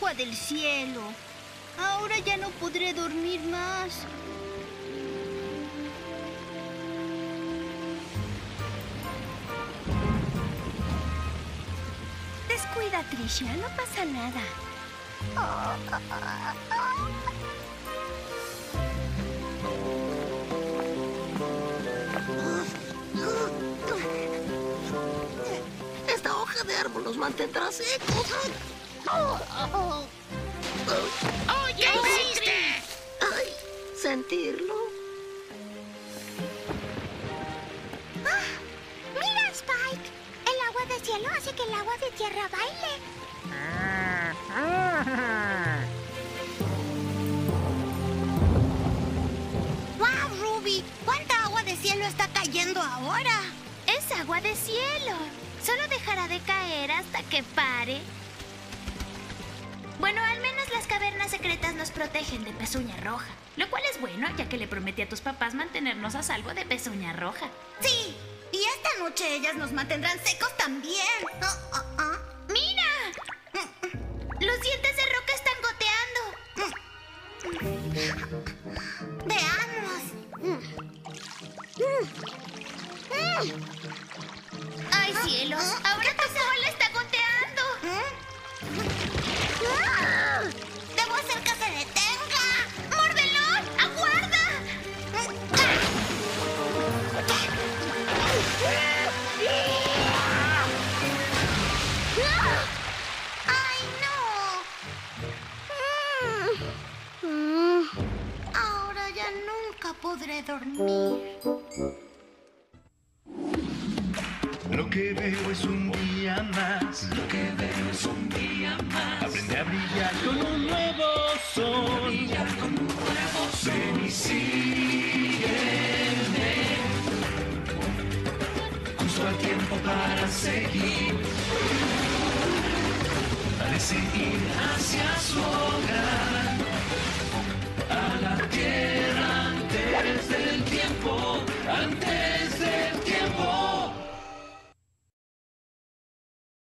agua del cielo. Ahora ya no podré dormir más. Descuida, Tricia, no pasa nada. Esta hoja de árbol los mantendrá secos. ¡Oye, hiciste! Ay, sentirlo. ¡Mira, Spike! El agua de cielo hace que el agua de tierra baile. ¡Wow, Ruby! ¿Cuánta agua de cielo está cayendo ahora? Es agua de cielo. Solo dejará de caer hasta que pare. Bueno, al menos las cavernas secretas nos protegen de Pezuña Roja. Lo cual es bueno, ya que le prometí a tus papás mantenernos a salvo de Pezuña Roja. Sí, y esta noche ellas nos mantendrán secos también. ¡Mira! Los dientes de Roca están goteando. Veamos. ¡Ay, cielos! ¡Ahora tu cola está goteando! ¡Debo hacer que se detenga! ¡Mordelón! ¡Aguarda! ¡Ay, no! Ahora ya nunca podré dormir. Lo que veo es un día más. Lo que veo es un día más. Aprende a brillar con un nuevo sol. Brillar con un nuevo sol. Ven y sigue